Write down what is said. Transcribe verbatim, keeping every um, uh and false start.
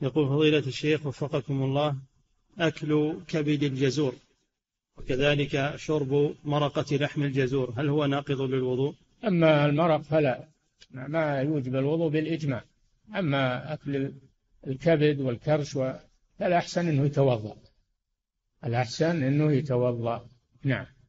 يقول فضيلة الشيخ وفقكم الله: أكل كبد الجزور وكذلك شرب مرقة لحم الجزور هل هو ناقض للوضوء؟ أما المرق فلا، ما يوجب الوضوء بالإجماع. أما أكل الكبد والكرش فالأحسن أنه يتوضأ، الأحسن أنه يتوضأ. نعم.